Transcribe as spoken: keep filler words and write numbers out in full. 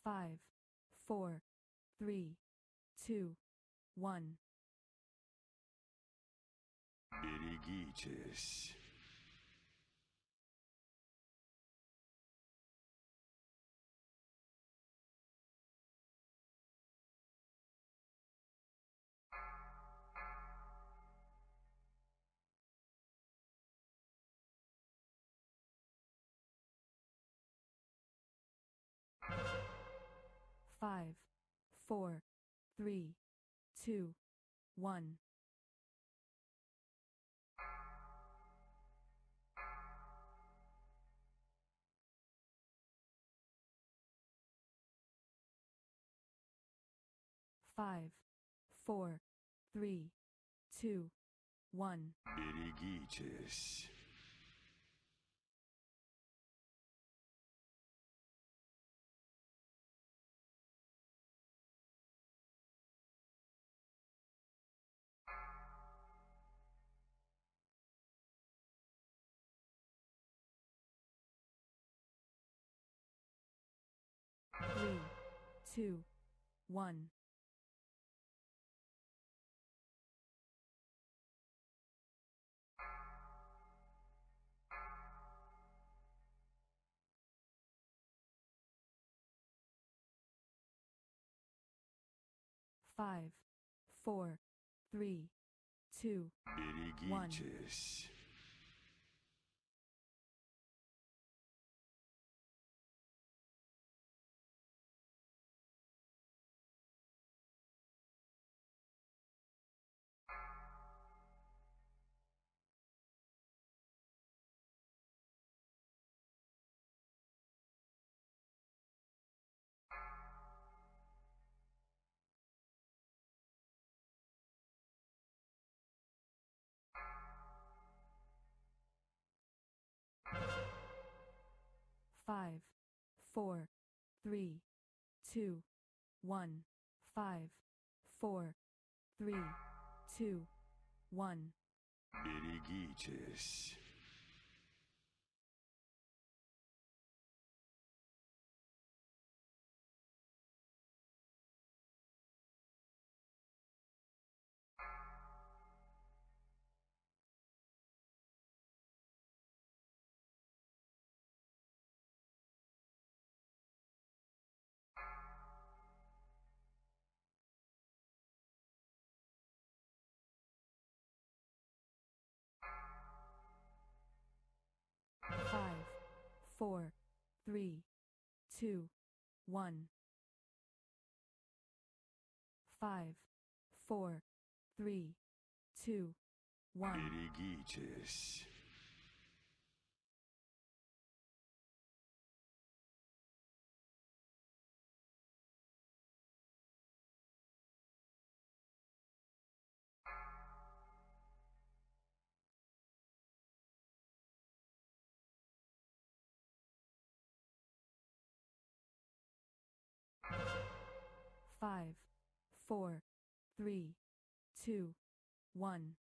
Five, four, three, two, one. Берегитесь. Five, four, three, two, one. Five, four, three, two, one. Берегитесь. Three, two, one. Five, four, three, two, one. Берегитесь. Five, four, three, two, one. Five, four, three, two, one. Берегитесь. Five, four, three, two, one. Five, four, three, two, one. Берегитесь. Five, four, three, two, one.